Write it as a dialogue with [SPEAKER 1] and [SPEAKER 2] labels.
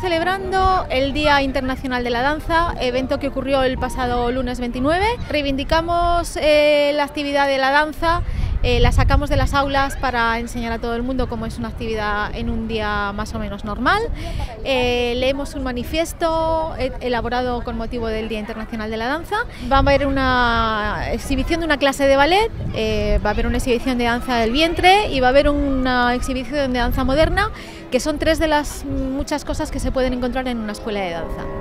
[SPEAKER 1] celebrando el Día Internacional de la Danza, evento que ocurrió el pasado lunes 29. Reivindicamos la actividad de la danza, la sacamos de las aulas para enseñar a todo el mundo cómo es una actividad en un día más o menos normal. Leemos un manifiesto elaborado con motivo del Día Internacional de la Danza. Va a haber una exhibición de una clase de ballet, va a haber una exhibición de danza del vientre y va a haber una exhibición de danza moderna, que son tres de las muchas cosas que se pueden encontrar en una escuela de danza.